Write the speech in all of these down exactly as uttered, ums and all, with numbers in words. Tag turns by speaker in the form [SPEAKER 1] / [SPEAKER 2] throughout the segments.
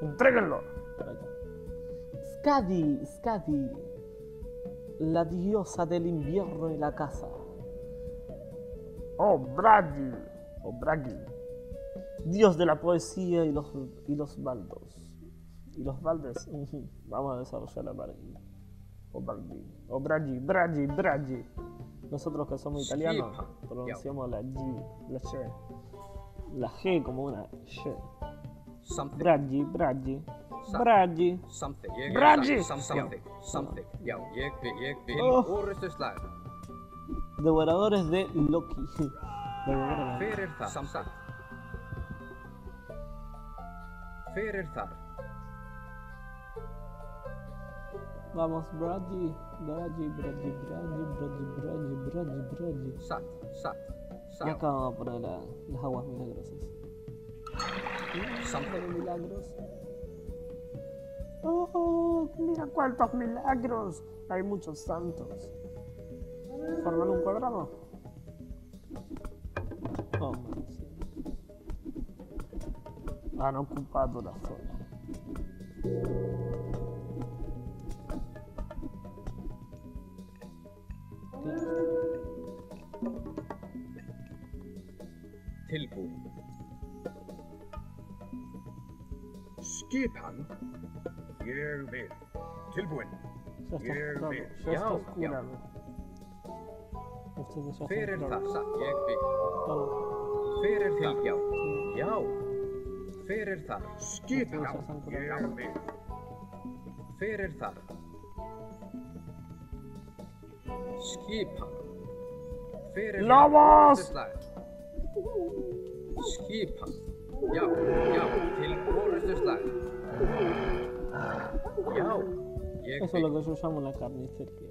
[SPEAKER 1] ¡Entréguenlo!
[SPEAKER 2] Skadi, Skadi, la diosa del invierno y la caza.
[SPEAKER 1] ¡Oh, Bragi! ¡Oh, Bragi!
[SPEAKER 2] Dios de la poesía y los, y los baldos. Y los baldes. Vamos a desarrollar la Bragi.
[SPEAKER 1] ¡Oh, Bragi! ¡Oh, Bragi! ¡Bragi! ¡Bragi!
[SPEAKER 2] Nosotros que somos italianos pronunciamos la G, la G. La G como una G. Bragi, Bragi. Bragi.
[SPEAKER 1] Bragi!
[SPEAKER 2] Devoradores de Loki. Devoradores de Vamos, Bragi. Bragi, Bragi, Bragi, Bragi, Bragi, Bragi, Bragi.
[SPEAKER 3] Sat, Sat,
[SPEAKER 2] Y acá vamos a poner la, las aguas milagrosas.
[SPEAKER 3] Something.
[SPEAKER 2] Milagros.
[SPEAKER 1] ¡Oh! ¡Mira cuántos milagros! Hay muchos santos. ¿Forman un cuadrado?
[SPEAKER 2] Oh, man, sí.
[SPEAKER 1] Han ocupado la zona.
[SPEAKER 3] Tilbúin. Skipan. Ég vil. Tilbúin.
[SPEAKER 1] Ya está
[SPEAKER 3] Ég
[SPEAKER 1] curado.
[SPEAKER 3] vil.
[SPEAKER 1] Ya
[SPEAKER 3] Já,
[SPEAKER 1] está
[SPEAKER 3] já.
[SPEAKER 1] curado.
[SPEAKER 2] Ustedes ya
[SPEAKER 3] Fyrir
[SPEAKER 2] están
[SPEAKER 3] það,
[SPEAKER 2] claros.
[SPEAKER 3] ég vil.
[SPEAKER 2] Vamos.
[SPEAKER 3] Fyrir það, já. Já. Fyrir það. Skipan.
[SPEAKER 2] Ustedes ya están
[SPEAKER 3] Ég
[SPEAKER 2] curados.
[SPEAKER 3] vil. Fyrir það. Skipan. Fyrir
[SPEAKER 1] Lobos!
[SPEAKER 3] orrustuslag. Skipan. Já, já, til orrustuslag. Já, ég
[SPEAKER 2] Eso es lo que yo llamo la carnicería.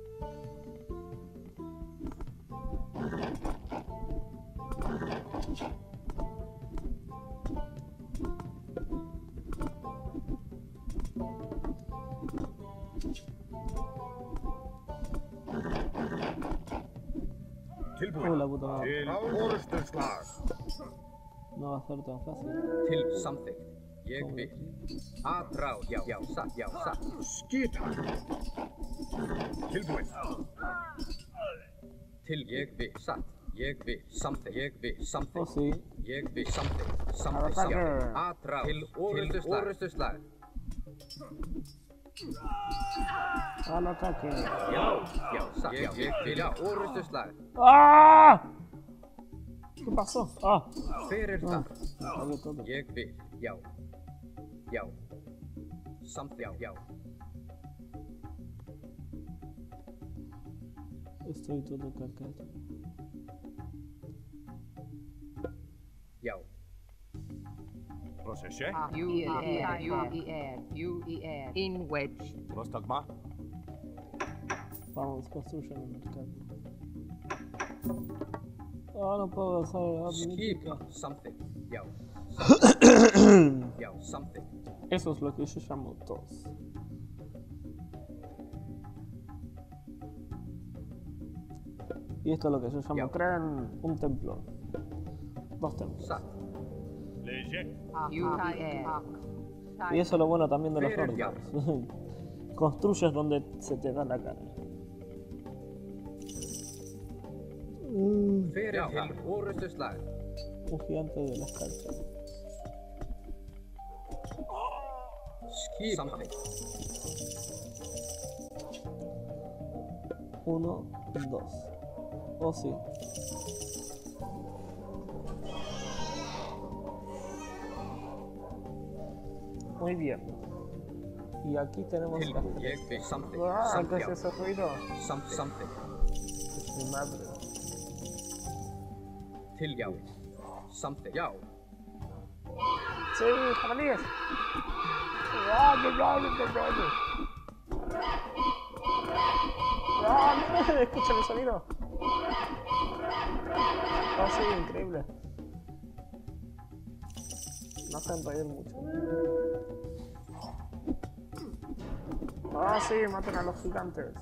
[SPEAKER 3] Tilbúin.
[SPEAKER 2] Oh, la puta madre.
[SPEAKER 3] Til orrustuslag.
[SPEAKER 2] No va a ser tan fácil.
[SPEAKER 3] Til samþykkt. Ég vil. Aðrá, já, já, satt, já, satt. Skipan. Tilbúin. Til ég vil, satt. Ég vil, samþykkt. Ég vil,
[SPEAKER 2] Oh,
[SPEAKER 3] samþykkt.
[SPEAKER 2] sí.
[SPEAKER 3] Ég vil, samþykkt. Samþykkt, já. Aðrá, til orrustuslag.
[SPEAKER 1] Al ataque.
[SPEAKER 3] Já, já, satt, já. Ég vil, já, orrustuslag.
[SPEAKER 1] ¡Ah! ¿Qué pasó? ¡Ah!
[SPEAKER 3] Fyrir það.
[SPEAKER 1] Salió todo.
[SPEAKER 3] Ég vil, já. Já. Samþykkt, já, já.
[SPEAKER 2] Estoy todo cagado.
[SPEAKER 3] Já.
[SPEAKER 4] Procesie?
[SPEAKER 5] U E R, U E R, U E R, in wedge.
[SPEAKER 4] Prostagma?
[SPEAKER 2] Vamos, construyan el mercado. Ah, no puedo usar la
[SPEAKER 3] Skipan.
[SPEAKER 2] mítica.
[SPEAKER 3] Samþykkt, já. Samþykkt. Já, samþykkt.
[SPEAKER 2] Eso es lo que yo llamo tos. Y esto es lo que yo llamo
[SPEAKER 3] Ya.
[SPEAKER 1] Crean
[SPEAKER 2] un templo. Dos templos.
[SPEAKER 3] Satt.
[SPEAKER 4] Leger?
[SPEAKER 5] U E R.
[SPEAKER 2] Y eso es lo bueno también de los
[SPEAKER 3] Pero ya.
[SPEAKER 2] nórdicos. Construyes donde se te da la cara. Mm,
[SPEAKER 3] Fyrir til orrustuslag.
[SPEAKER 2] un gigante de las canchas.
[SPEAKER 3] Skipan. Samþykkt.
[SPEAKER 2] Uno, dos. Oh, sí.
[SPEAKER 1] Muy bien.
[SPEAKER 2] Y aquí tenemos las
[SPEAKER 3] Tilbúin.
[SPEAKER 2] tres.
[SPEAKER 3] Ég vil, samþykkt.
[SPEAKER 1] ¡Ah! ¿Qué
[SPEAKER 3] Samþykkt,
[SPEAKER 1] es
[SPEAKER 3] já.
[SPEAKER 1] ese ruido?
[SPEAKER 3] Samt, samþykkt.
[SPEAKER 1] Es mi madre.
[SPEAKER 3] Til, já. Samþykkt, já.
[SPEAKER 1] ¡Sí, jabalíes! ¡Ah, no, no, no, no, no! ¡Ah, no! ¡Escucha el sonido! ¡Oh, sí, increíble! Me hacen reír mucho. ¡Ah, sí! ¡Maten a los gigantes!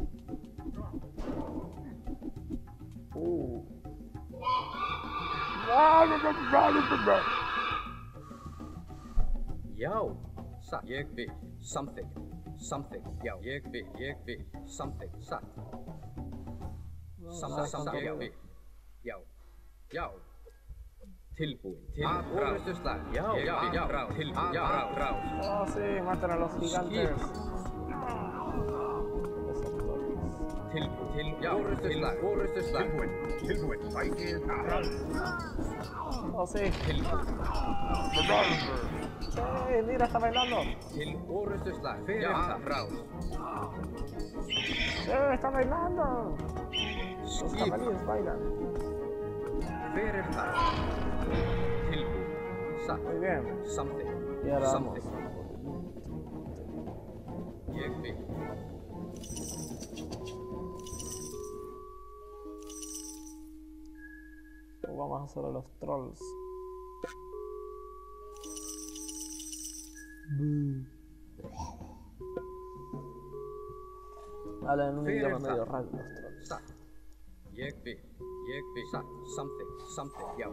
[SPEAKER 1] Uh.
[SPEAKER 3] Já, satt. Ég vil something, something. Já, ég vil, ég vil something, satt. Something, something. Já, vil. Já, já. Tilbúin, til orrustuslag. Já, já, já, tilbúin, já, rás.
[SPEAKER 2] Oh, sí, matan a los gigantes.
[SPEAKER 3] Tilbúin, til, já, orrustuslag, orrustuslag. Tilbúin, tilbúin, fækir,
[SPEAKER 2] Oh, sí.
[SPEAKER 3] tilbúin.
[SPEAKER 2] Sí, mira, está bailando.
[SPEAKER 3] Til orrustuslag, fyrir það, rás.
[SPEAKER 2] Sí, está bailando. Los
[SPEAKER 3] Skip,
[SPEAKER 2] jabalíes bailan.
[SPEAKER 3] fyrir það. Tilbúin, satt.
[SPEAKER 2] Muy bien.
[SPEAKER 3] Something,
[SPEAKER 2] Y ahora vamos.
[SPEAKER 3] something. Ég vil.
[SPEAKER 2] Vamos a hacer a los trolls. Hablan en un idioma medio raro los trolls.
[SPEAKER 3] Satt. Ég vil, ég vil, satt. Something, something, já.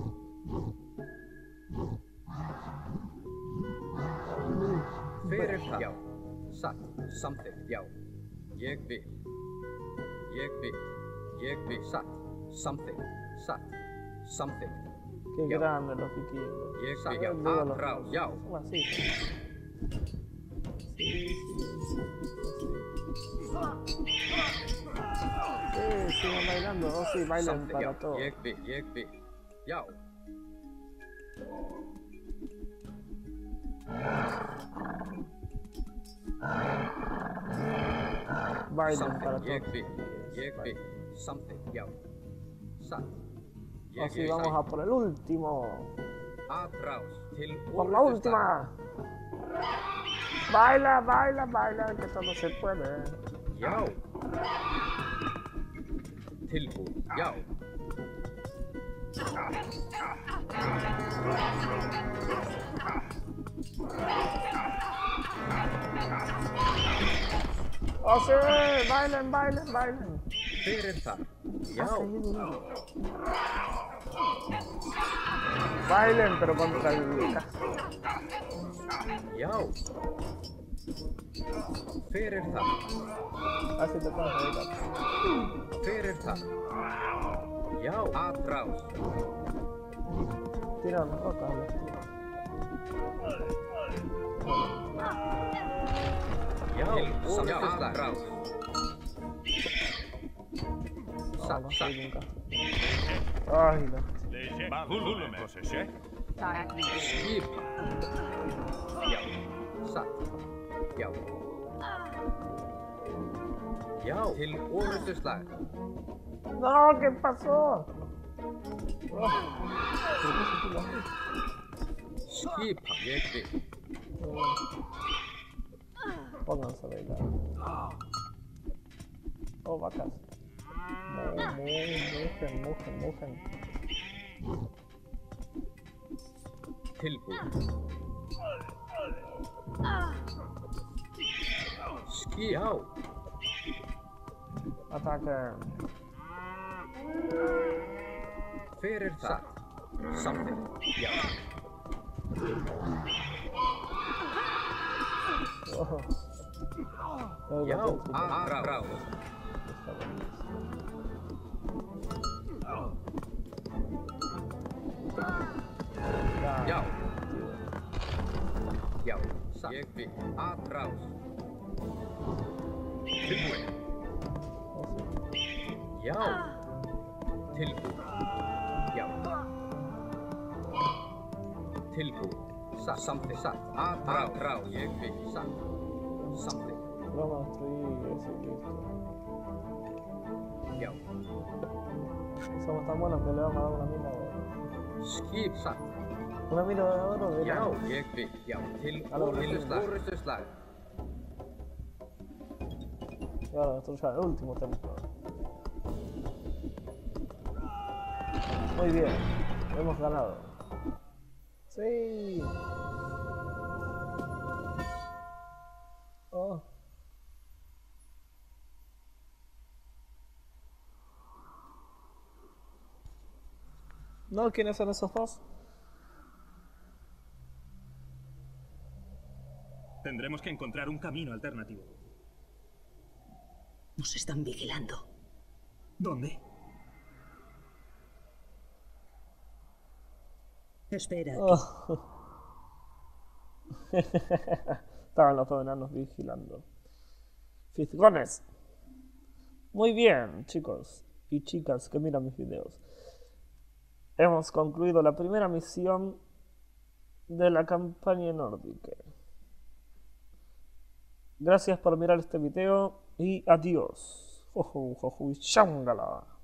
[SPEAKER 3] Fyrir það, já. Satt, something, já. Ég vil, ég vil, ég vil, satt. Something, satt. Something.
[SPEAKER 2] Qué
[SPEAKER 3] Ya.
[SPEAKER 2] grande los vikingos.
[SPEAKER 3] Ég vil,
[SPEAKER 2] Saben
[SPEAKER 3] já.
[SPEAKER 2] luego los
[SPEAKER 3] Atrás, já.
[SPEAKER 2] Son así. Sí, sigan bailando. Oh, sí, bailan
[SPEAKER 3] Something,
[SPEAKER 2] para
[SPEAKER 3] já.
[SPEAKER 2] todo.
[SPEAKER 3] Ég vil, ég vil, já.
[SPEAKER 2] Bailan para
[SPEAKER 3] Something, ég
[SPEAKER 2] todo.
[SPEAKER 3] vil, ég vil, something, já. Satt. Ég
[SPEAKER 2] Así
[SPEAKER 3] vil,
[SPEAKER 2] vamos a por el último.
[SPEAKER 3] Atrás, til
[SPEAKER 2] Por la última. Baila, baila, baila, que todo se puede.
[SPEAKER 3] Já. Tilbúin, já.
[SPEAKER 2] ¡Oh, sí! ¡Bailen, bailen, bailen!
[SPEAKER 3] Fyrir það, já.
[SPEAKER 2] Bailen, pero contra el casco.
[SPEAKER 3] Já. Fyrir það,
[SPEAKER 2] Así te pones a bailar.
[SPEAKER 3] fyrir það. Já, atrás.
[SPEAKER 2] Tira una roca.
[SPEAKER 3] Já, já, atrás.
[SPEAKER 2] No,
[SPEAKER 3] Satt,
[SPEAKER 2] no
[SPEAKER 3] satt.
[SPEAKER 2] soy nunca. Ay, no.
[SPEAKER 3] Skip. Já, satt. Já. Já, til orrustuslag.
[SPEAKER 2] No, ¿qué pasó? Oh.
[SPEAKER 3] Skip, ég vil.
[SPEAKER 2] Pónganse a bailar. Oh, vacas. Mu, mu, mugen, mugen, mugen.
[SPEAKER 3] Tilbúin. Skip. Já.
[SPEAKER 2] Ataque.
[SPEAKER 3] Fyrir það. Something. Já.
[SPEAKER 2] Oh.
[SPEAKER 3] Já, atrás. Já. Já, satt. Ég vil. Atrás. Tilbúin. Já. Tilbúin. Já. Tilbúin. Satt. Something. Satt. Atrás. Ég vil. Satt. Something.
[SPEAKER 2] Vamos a destruir ese listo.
[SPEAKER 3] Já.
[SPEAKER 2] Somos tan buenos que le vamos a dar una mina de oro.
[SPEAKER 3] Skip. Satt.
[SPEAKER 2] Una mina de oro de
[SPEAKER 3] Já,
[SPEAKER 2] la...
[SPEAKER 3] ég vil. Já. Til
[SPEAKER 2] Alveg.
[SPEAKER 3] orrustuslag.
[SPEAKER 2] Y ahora destruir el último templo. Muy bien. Hemos ganado. Sí. Oh. ¿No? ¿Quiénes son esos dos?
[SPEAKER 4] Tendremos que encontrar un camino alternativo.
[SPEAKER 6] Nos están vigilando.
[SPEAKER 4] ¿Dónde?
[SPEAKER 6] Espera.
[SPEAKER 2] Oh. Estaban los dos enanos vigilando. Fisgones. Muy bien, chicos y chicas que miran mis videos. Hemos concluido la primera misión de la campaña nórdica. Gracias por mirar este video y adiós. Jojo, jojo, shangala.